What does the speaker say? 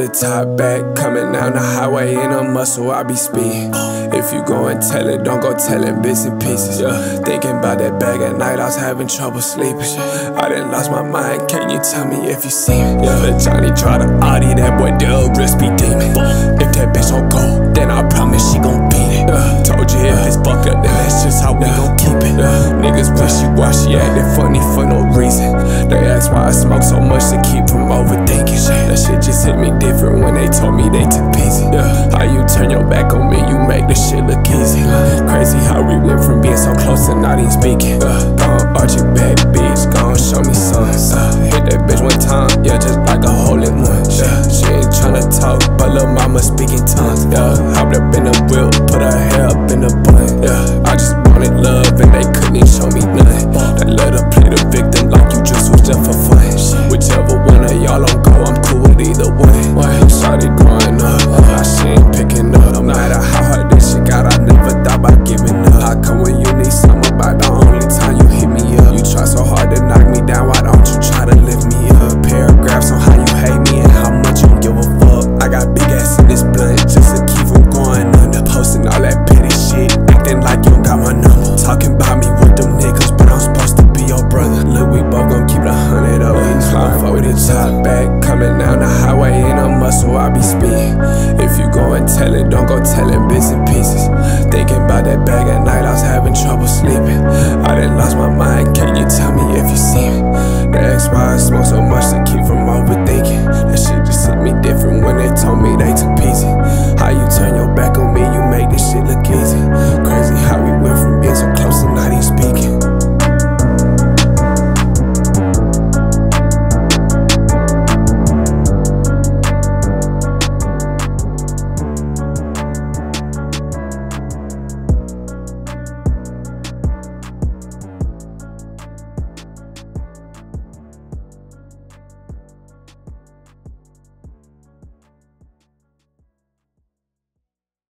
the top back, coming down the highway in a muscle, I be speeding. If you go and tell it, don't go telling bits and pieces. Thinking about that bag at night, I was having trouble sleeping. I done lost my mind, can you tell me if you see me? Let Johnny try to Audi, that boy Del risk be demon. If that bitch don't go, then I promise she gon' beat it. Told you if it's fucked up, then that's just how we gon' keep it. Niggas wishy-washy, acting funny for no reason. They ask why I smoke so much to keep from overthinking. That shit just hit me different when they told me they took peasy. How you turn your back on me, you make the shit look easy. Crazy how we went from being so close to not even speaking. Gon' arch your back, bitch, gon' show me some. Hit that bitch one time, yeah, just like a hole in one. She ain't tryna talk, but lil' mama speaking tongues. Hopped up in the wheel, put her hair up in the bun. I just wanted love and they couldn't even show me none. They let her play the victim like you just switched up for fun. Whichever one of y'all don't go, I'm cool with either one. Shawty growing up, she ain't picking up. No matter how hard this shit got, I never thought about giving up. How come when you need something about the only time you hit me up? You try so hard to knock me down, why don't you try to lift me up? Paragraphs on how you hate me and how much you don't give a fuck. I got big ass in this blunt just to keep from going under. Posting all that petty shit, acting like you don't got my number. Talking about me with them niggas, but I'm supposed to be your brother. Look, we both gon' keep the 100 up. Fuck with the top back, coming down the highway in a muscle, I be speeding. If you go and tell it, don't go telling bits and pieces. Thinking about that bag at night, I was having trouble sleeping. I done lost my mind, can you tell me if you see me? They ask why I smoke so much to keep from overthinking. That shit just hit me different when they told me they took peasy. How you turn your